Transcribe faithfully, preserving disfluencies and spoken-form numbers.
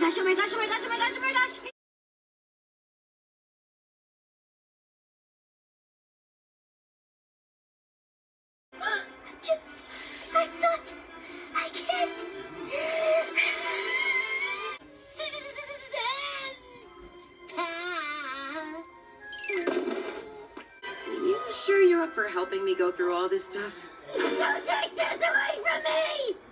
gosh, oh my gosh, oh my gosh, oh my gosh, oh my gosh! Just, I thought, I can't. You sure you're up for helping me go through all this stuff? Don't take this away from me!